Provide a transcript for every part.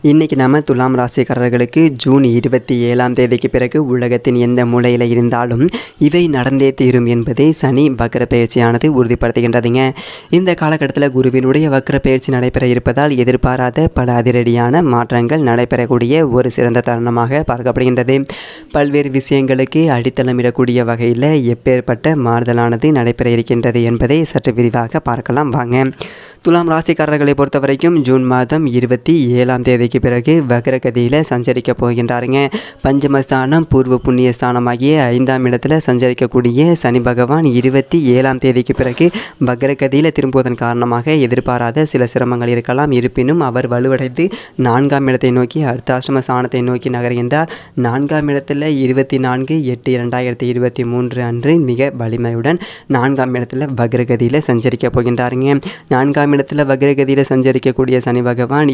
இன்றைக்கி நம்ம துலாம் ராசிக்காரர்களுக்கு ஜூன் 27ஆம் தேதிக்கு பிறகு உலகத்தின் எந்த மூலையில் இருந்தாலும் இவை நடந்தே தீரும் என்பதை சனி வக்ர பயிற்சியானது உறுதிப்படுத்துகின்றதுங்க. இந்த காலகட்டத்தில் குருவினுடைய வக்ர பயிற்சி நடைபெற இருப்பதால் எதிர்பாராத பல அதிரடியான மாற்றங்கள் நடைபெறக்கூடிய ஒரு சிறந்த தருணமாக பார்க்கப்படுகின்றது. பல்வேறு விஷயங்களுக்கு அடித்தளமிடக்கூடிய வகையில் எப்பேற்பட்ட மாறுதலானது நடைபெற இருக்கின்றது என்பதை சற்று விரிவாக பார்க்கலாம் வாங்க. துலாம் ராசிக்காரர்களை பொறுத்த வரைக்கும் ஜூன் மாதம் 27ஆம் தேதிக்கு பிறகு வக்ரகதியில் சஞ்சரிக்க போகின்றாருங்க. பஞ்சமஸ்தானம் பூர்வ புண்ணிய ஸ்தானமாகிய 5ஆம் இடத்துல சஞ்சரிக்கக்கூடிய சனி பகவான் 27ஆம் தேதிக்கு பிறகு வக்ரகதியில் திரும்புவதன் காரணமாக எதிர்பாராத சில சிரமங்கள் இருக்கலாம். இருப்பினும் அவர் வலுவடைந்து 4ஆம் இடத்தை நோக்கி அர்த்தாஷ்டம ஸ்தானத்தை நோக்கி நகர்கின்றார். 4ஆம் இடத்துல 24/8/2023 அன்று மிக வலிமையுடன் 4ஆம் இடத்துல வக்ரகதியில் சஞ்சரிக்க போகின்றாருங்க. 4ஆம் இடத்துல வக்ரகதியில் சஞ்சரிக்கக்கூடிய சனி பகவான்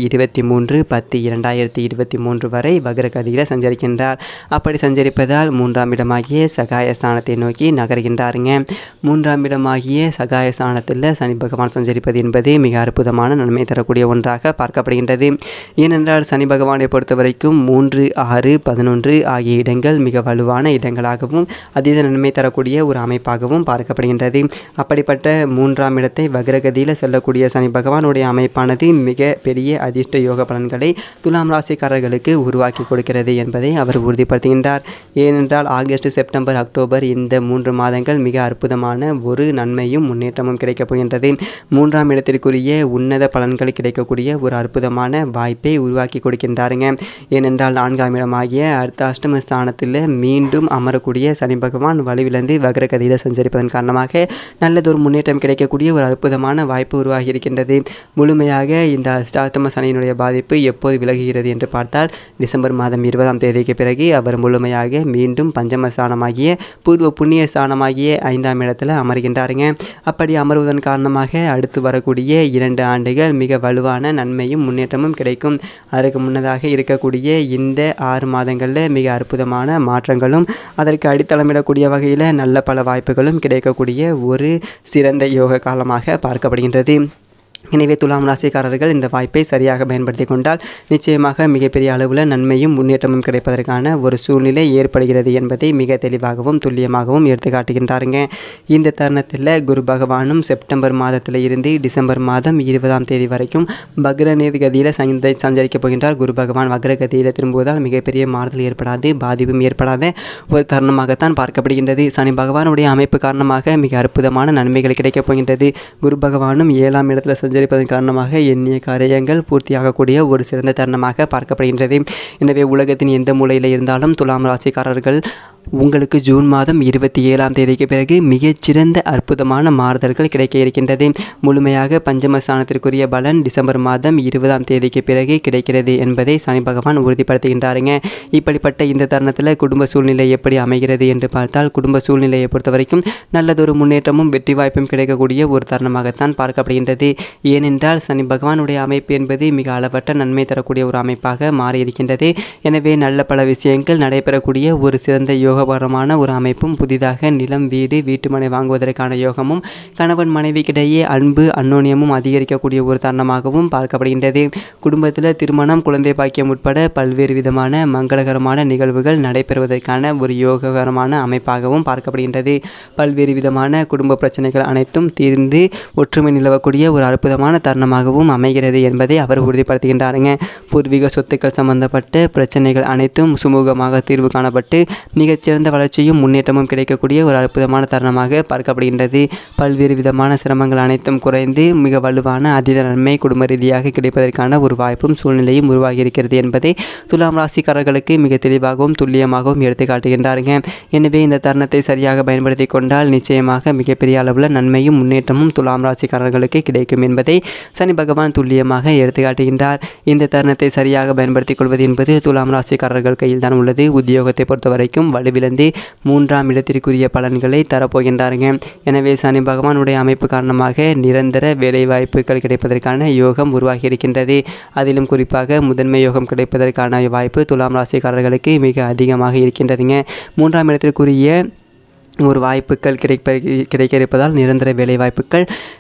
23/10/2023 வரை வக்ரகதியில் சஞ்சரிக்கின்றார். அப்படி சஞ்சரிப்பதால் 3ஆம் இடமாகிய சகாயஸ்தானத்தை நோக்கி நகர்கின்றாருங்க. 3ஆம் இடமாகிய சகாயஸ்தானத்தில் சனி பகவான் சஞ்சரிப்பது என்பது மிக அற்புதமான நன்மை தரக்கூடிய ஒன்றாக பார்க்கப்படுகின்றது. ஏனென்றால் சனி பகவானை பொறுத்த வரைக்கும் 3, 6, 11 ஆகிய இடங்கள் மிக வலுவான இடங்களாகவும் அதீத நன்மை தரக்கூடிய ஒரு அமைப்பாகவும் பார்க்கப்படுகின்றது. அப்படிப்பட்ட 3ஆம் இடத்தை வக்ரகதியில் செல்லக்கூடிய சனி பகவானுடைய அமைப்பானது மிக பெரிய அதிர்ஷ்ட யோக பலன்களை துலாம் ராசிக்காரர்களுக்கு உருவாக்கி கொடுக்கிறது என்பதை அவர் உறுதிப்படுத்துகின்றார். ஏனென்றால் ஆகஸ்ட், செப்டம்பர், அக்டோபர் இந்த 3 மாதங்கள் மிக அற்புதமான ஒரு நன்மையும் முன்னேற்றமும் கிடைக்கப் போகின்றது. 3ஆம் இடத்திற்குரிய உன்னத பலன்கள் கிடைக்கக்கூடிய ஒரு அற்புதமான வாய்ப்பை உருவாக்கி கொடுக்கின்றாருங்க. ஏனென்றால் 4ஆம் இடமாகிய அர்த்தாஷ்டம ஸ்தானத்தில் மீண்டும் அமரக்கூடிய சனி பகவான் வலுவிழந்து வக்ரகதியில் சஞ்சரிப்பதன் காரணமாக நல்லதொரு முன்னேற்றம் கிடைக்கக்கூடிய ஒரு அற்புதமான வாய்ப்பு உருவாகி இருக்கின்றது. முழுமையாக இந்த அஷ்டாஷ்டம சனியினுடைய பாதிப்பு எப்போது விலகுகிறது என்று பார்த்தால் டிசம்பர் மாதம் 20ஆம் தேதிக்கு பிறகு அவர் முழுமையாக மீண்டும் பஞ்சமஸ்தானமாகிய பூர்வ புண்ணிய ஸ்தானமாகிய 5ஆம் இடத்துல அமர்கின்றாருங்க. அப்படி அமர்வதன் காரணமாக அடுத்து வரக்கூடிய 2 ஆண்டுகள் மிக வலுவான நன்மையும் முன்னேற்றமும் கிடைக்கும். அதற்கு முன்னதாக இருக்கக்கூடிய இந்த 6 மாதங்களில் மிக அற்புதமான மாற்றங்களும் அதற்கு அடித்தளமிடக்கூடிய வகையில் நல்ல பல வாய்ப்புகளும் கிடைக்கக்கூடிய ஒரு சிறந்த யோக காலமாக பார்க்கப்படுகின்றது. எனவே துலாம் ராசிக்காரர்கள் இந்த வாய்ப்பை சரியாக பயன்படுத்தி கொண்டால் நிச்சயமாக மிகப்பெரிய அளவில் நன்மையும் முன்னேற்றமும் கிடைப்பதற்கான ஒரு சூழ்நிலை ஏற்படுகிறது என்பதை மிக தெளிவாகவும் துல்லியமாகவும் எடுத்து காட்டுகின்றாருங்க. இந்த தருணத்தில் குரு பகவானும் செப்டம்பர் மாதத்தில் இருந்து டிசம்பர் மாதம் 20ஆம் தேதி வரைக்கும் வக்ரகதியில் சஞ்சரிக்கப் போகின்றார். குரு பகவான் வக்ரகதியில் திரும்புவதால் மிகப்பெரிய மாறுதல் ஏற்படாது, பாதிப்பும் ஏற்படாத ஒரு தருணமாகத்தான் பார்க்கப்படுகின்றது. சனி பகவானுடைய அமைப்பு காரணமாக மிக அற்புதமான நன்மைகள் கிடைக்கப் போகின்றது. குரு பகவானும் 7ஆம் இடத்துல சஞ்சரிப்பதன் காரணமாக எண்ணிய காரியங்கள் பூர்த்தியாகக்கூடிய ஒரு சிறந்த தருணமாக பார்க்கப்படுகின்றது. எனவே உலகத்தின் எந்த மூலையில் இருந்தாலும் துலாம் ராசிக்காரர்கள் உங்களுக்கு ஜூன் மாதம் 27ஆம் தேதிக்கு பிறகு மிகச்சிறந்த அற்புதமான மாறுதல்கள் கிடைக்க இருக்கின்றது. முழுமையாக பஞ்சமஸ்தானத்திற்குரிய பலன் டிசம்பர் மாதம் 20ஆம் தேதிக்கு பிறகு கிடைக்கிறது என்பதை சனி பகவான் உறுதிப்படுத்துகின்றாருங்க. இப்படிப்பட்ட இந்த தருணத்தில் குடும்ப சூழ்நிலை எப்படி அமைகிறது என்று பார்த்தால் குடும்ப சூழ்நிலையை பொறுத்த வரைக்கும் நல்லதொரு முன்னேற்றமும் வெற்றி வாய்ப்பும் கிடைக்கக்கூடிய ஒரு தருணமாகத்தான் பார்க்கப்படுகின்றது. ஏனென்றால் சனி பகவானுடைய அமைப்பு என்பது மிக அளவற்ற நன்மை தரக்கூடிய ஒரு அமைப்பாக மாறியிருக்கின்றது. எனவே நல்ல பல விஷயங்கள் நடைபெறக்கூடிய ஒரு சிறந்த யோகபரமான ஒரு அமைப்பும், புதிதாக நிலம், வீடு, வீட்டுமனை வாங்குவதற்கான யோகமும், கணவன் மனைவிக்கிடையே அன்பு அந்யோன்யமும் அதிகரிக்கக்கூடிய ஒரு தருணமாகவும் பார்க்கப்படுகின்றது. குடும்பத்தில் திருமணம், குழந்தை பாக்கியம் உட்பட பல்வேறு விதமான மங்களகரமான நிகழ்வுகள் நடைபெறுவதற்கான ஒரு யோககரமான அமைப்பாகவும் பார்க்கப்படுகின்றது. பல்வேறு விதமான குடும்ப பிரச்சனைகள் அனைத்தும் தீர்ந்து ஒற்றுமை நிலவக்கூடிய ஒரு அற்புதமான தருணமாகவும் அமைகிறது என்பதை அவர் உறுதிப்படுத்துகின்றாருங்க. பூர்வீக சொத்துக்கள் சம்பந்தப்பட்ட பிரச்சனைகள் அனைத்தும் சுமூகமாக தீர்வு காணப்பட்டு மிகச்சிறந்த வளர்ச்சியும் முன்னேற்றமும் கிடைக்கக்கூடிய ஒரு அற்புதமான தருணமாக பார்க்கப்படுகின்றது. பல்வேறு விதமான சிரமங்கள் அனைத்தும் குறைந்து மிக வலுவான அதீத நன்மை குடும்ப ரீதியாக கிடைப்பதற்கான ஒரு வாய்ப்பும் சூழ்நிலையும் உருவாகி இருக்கிறது என்பதை துலாம் ராசிக்காரர்களுக்கு மிக தெளிவாகவும் துல்லியமாகவும் எடுத்து காட்டுகின்றாருங்க. எனவே இந்த தருணத்தை சரியாக பயன்படுத்தி கொண்டால் நிச்சயமாக மிகப்பெரிய அளவில் நன்மையும் முன்னேற்றமும் துலாம் ராசிக்காரர்களுக்கு கிடைக்கும் என்பதை சனி பகவான் துல்லியமாக எடுத்து காட்டுகின்றார். இந்த தருணத்தை சரியாக பயன்படுத்திக் கொள்வது என்பது துலாம் ராசிக்காரர்கள் கையில் தான் உள்ளது. உத்தியோகத்தை பொறுத்த வரைக்கும் வலுவிழந்து 3ஆம் இடத்திற்குரிய பலன்களை தரப்போகின்றாருங்க. எனவே சனி பகவானுடைய அமைப்பு காரணமாக நிரந்தர வேலை வாய்ப்புகள் கிடைப்பதற்கான யோகம் உருவாகி இருக்கின்றது. அதிலும் குறிப்பாக முதன்மை யோகம் கிடைப்பதற்கான வாய்ப்பு துலாம் ராசிக்காரர்களுக்கு மிக அதிகமாக இருக்கின்றதுங்க. 3ஆம் இடத்திற்குரிய ஒரு வாய்ப்புகள் கிடைக்க இருப்பதால் நிரந்தர வேலை வாய்ப்புகள்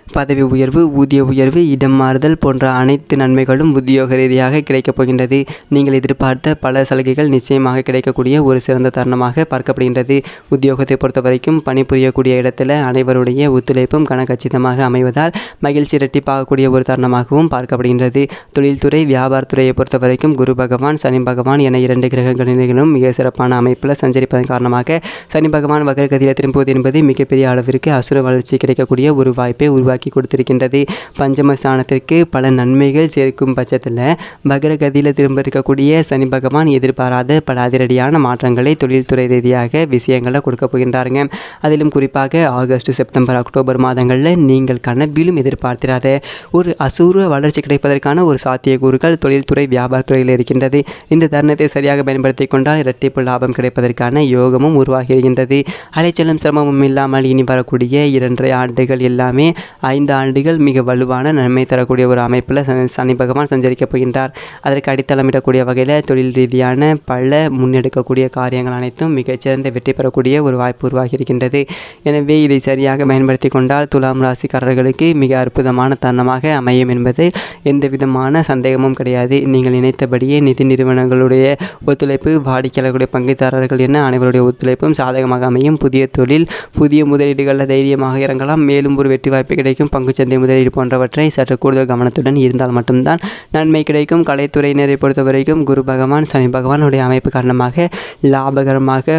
பதவி உயர்வு, ஊதிய உயர்வு, இடம் மாறுதல் போன்ற அனைத்து நன்மைகளும் உத்தியோக ரீதியாக கிடைக்கப் போகின்றது. நீங்கள் எதிர்பார்த்த பல சலுகைகள் நிச்சயமாக கிடைக்கக்கூடிய ஒரு சிறந்த தருணமாக பார்க்கப்படுகின்றது. உத்தியோகத்தை பொறுத்த வரைக்கும் பணிபுரியக்கூடிய இடத்துல அனைவருடைய ஒத்துழைப்பும் கனகச்சிதமாக அமைவதால் மகிழ்ச்சி இரட்டிப்பாகக்கூடிய ஒரு தருணமாகவும் பார்க்கப்படுகின்றது. தொழில்துறை, வியாபாரத்துறையை பொறுத்த வரைக்கும் குரு பகவான், சனி பகவான் என 2 கிரகங்களிலும் மிக சிறப்பான அமைப்பில் சஞ்சரிப்பதன் காரணமாக சனி பகவான் வக்ரகதியில் திரும்புவது என்பது மிகப்பெரிய அளவிற்கு அசுர வளர்ச்சி கிடைக்கக்கூடிய ஒரு வாய்ப்பை உருவாக்கி கொடுத்திருக்கின்றது. பஞ்சமஸ்தானத்திற்கு பல நன்மைகள் சேர்க்கும் பட்சத்தில் வக்ரகதியில் திரும்ப இருக்கக்கூடிய சனி பகவான் எதிர்பாராத பல அதிரடியான மாற்றங்களை தொழில்துறை ரீதியாக விஷயங்களை கொடுக்க போகின்றாருங்க. அதிலும் குறிப்பாக ஆகஸ்ட், செப்டம்பர், அக்டோபர் மாதங்களில் நீங்கள் கனவிலும் எதிர்பார்த்திராத ஒரு அசூர வளர்ச்சி கிடைப்பதற்கான ஒரு சாத்தியக்கூறுகள் தொழில்துறை, வியாபாரத்துறையில் இருக்கின்றது. இந்த தருணத்தை சரியாக பயன்படுத்தி கொண்டால் இரட்டிப்பு லாபம் கிடைப்பதற்கான யோகமும் உருவாகியிருக்கின்றது. அலைச்சலும் சிரமமும் இல்லாமல் இனி வரக்கூடிய 2.5 ஆண்டுகள் எல்லாமே 5 ஆண்டுகள் மிக வலுவான நன்மை தரக்கூடிய ஒரு அமைப்பில் சனி பகவான் சஞ்சரிக்கப் போகின்றார். அதற்கு அடித்தளமிடக்கூடிய வகையில் தொழில் ரீதியான பல முன்னெடுக்கக்கூடிய காரியங்கள் அனைத்தும் மிகச்சிறந்த வெற்றி பெறக்கூடிய ஒரு வாய்ப்பு உருவாகி இருக்கின்றது. எனவே இதை சரியாக பயன்படுத்தி கொண்டால் துலாம் ராசிக்காரர்களுக்கு மிக அற்புதமான தருணமாக அமையும் என்பது எந்த விதமான சந்தேகமும் கிடையாது. நீங்கள் நினைத்தபடியே நிதி நிறுவனங்களுடைய ஒத்துழைப்பு, வாடிக்கையாளர்களுடைய பங்குதாரர்கள் என அனைவருடைய ஒத்துழைப்பும் சாதகமாக அமையும். புதிய தொழில், புதிய முதலீடுகளில் தைரியமாக இறங்கலாம். மேலும் ஒரு வெற்றி வாய்ப்பு கிடைக்கும். பங்குச்சந்தை முதலீடு போன்றவற்றை சற்று கூடுதல் கவனத்துடன் இருந்தால் மட்டும்தான் நன்மை கிடைக்கும். கலைத்துறையினரை பொறுத்த வரைக்கும் குரு பகவான், சனி பகவானுடைய அமைப்பு காரணமாக லாபகரமாக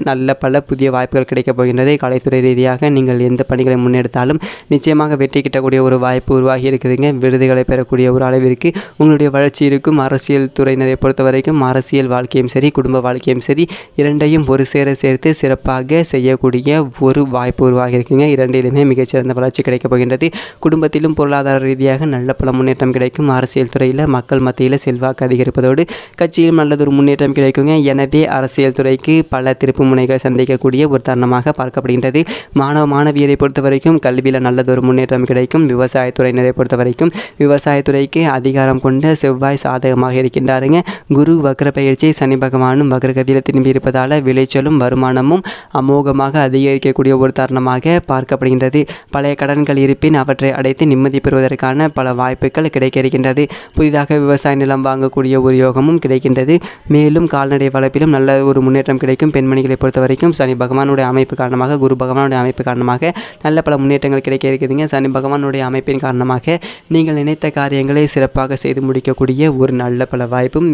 பல புதிய வாய்ப்புகள் கிடைக்கப் போகின்றது. கலைத்துறை ரீதியாக நீங்கள் எந்த பணிகளை முன்னெடுத்தாலும் நிச்சயமாக வெற்றி கிட்டக்கூடிய ஒரு வாய்ப்பு உருவாகி இருக்குதுங்க. விருதுகளை பெறக்கூடிய ஒரு அளவிற்கு உங்களுடைய வளர்ச்சி இருக்கும். அரசியல் துறையினரை பொறுத்த வரைக்கும் அரசியல் வாழ்க்கையும் சரி, குடும்ப வாழ்க்கையும் சரி, இரண்டையும் ஒரு சேர சேர்த்து சிறப்பாக செய்யக்கூடிய ஒரு வாய்ப்பு உருவாகி இருக்குங்க. இரண்டிலுமே மிகச்சிறந்த வளர்ச்சி கிடைக்கப் போகின்றது. குடும்பத்திலும் பொருளாதார ரீதியாக நல்ல பல முன்னேற்றம் கிடைக்கும். அரசியல் துறையில் மக்கள் மத்தியில் செல்வாக்கு அதிகரிப்பதோடு கட்சியிலும் நல்லதொரு முன்னேற்றம் கிடைக்குங்க. எனவே அரசியல் துறைக்கு பல திருப்பு முனைகளை சந்திக்கக்கூடிய ஒரு தருணமாக பார்க்கப்படுகின்றது. மாணவ மாணவியரை பொறுத்த வரைக்கும் கல்வியில் நல்லதொரு முன்னேற்றம் கிடைக்கும். விவசாயத்துறையினரை பொறுத்த வரைக்கும் விவசாயத்துறைக்கு அதிகாரம் கொண்ட செவ்வாய் சாதகமாக இருக்கின்றாருங்க. குரு வக்ர பயிற்சி, சனி பகவானும் வக்ரகதியில் திரும்பி இருப்பதால் விளைச்சலும் வருமானமும் அமோகமாக அதிகரிக்கக்கூடிய ஒரு தருணமாக பார்க்கப்படுகின்றது. பழைய கடன்கள் இருப்பின் அவற்றை அடைத்து நிம்மதி பெறுவதற்கான பல வாய்ப்புகள் கிடைக்க இருக்கின்றது. புதிதாக விவசாய நிலம் வாங்கக்கூடிய ஒரு யோகமும் கிடைக்கின்றது. மேலும் கால்நடை வளர்ப்பிலும் நல்ல ஒரு முன்னேற்றம் கிடைக்கும். பெண்மணிகளை பொறுத்த வரைக்கும் சனி பகவானுடைய அமைப்பு காரணமாக, குரு பகவானுடைய அமைப்பு காரணமாக நல்ல பல முன்னேற்றங்கள் கிடைக்க இருக்குதுங்க. சனி பகவானுடைய அமைப்பின் காரணமாக நீங்கள் நினைத்த காரியங்களை சிறப்பாக செய்து முடிக்கக்கூடிய ஒரு நல்ல பல வாய்ப்பும்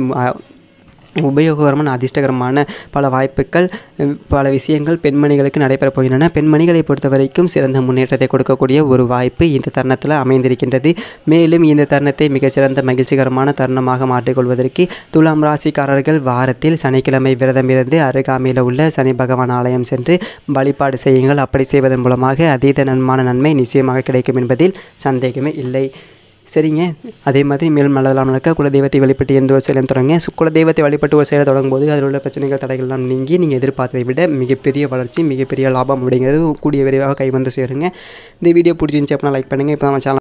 உபயோககரமான அதிர்ஷ்டகரமான பல வாய்ப்புகள், பல விஷயங்கள் பெண்மணிகளுக்கு நடைபெறப் போகின்றன. பெண்மணிகளை பொறுத்த வரைக்கும் சிறந்த முன்னேற்றத்தை கொடுக்கக்கூடிய ஒரு வாய்ப்பு இந்த தருணத்தில் அமைந்திருக்கின்றது. மேலும் இந்த தருணத்தை மிகச்சிறந்த மகிழ்ச்சிகரமான தருணமாக மாற்றிக்கொள்வதற்கு துலாம் ராசிக்காரர்கள் வாரத்தில் சனிக்கிழமை விரதம் இருந்து அருகாமையில் உள்ள சனி பகவான் ஆலயம் சென்று வழிபாடு செய்யுங்கள். அப்படி செய்வதன் மூலமாக அதீத நன்மை நிச்சயமாக கிடைக்கும் என்பதில் சந்தேகமே இல்லை. சரிங்க. அதே மாதிரி மேலும் நல்லதெல்லாம் நடக்க குலதெய்வத்தை வழிபட்டு எந்த ஒரு செயலையும் தொடங்க. குலதெய்வத்தை வழிபட்டு ஒரு செயலை தொடங்கும் போது அதில் உள்ள பிரச்சனைகள், தடைகள்லாம் நீங்கி நீங்கள் எதிர்பார்த்ததை விட மிகப்பெரிய வளர்ச்சி, மிகப்பெரிய லாபம் அப்படிங்கிறது கூடிய விரைவாக கைவந்து சேருங்க. இந்த வீடியோ பிடிச்சிருந்துச்சு அப்படின்னா லைக் பண்ணுங்கள். இப்போ நம்ம சேனல்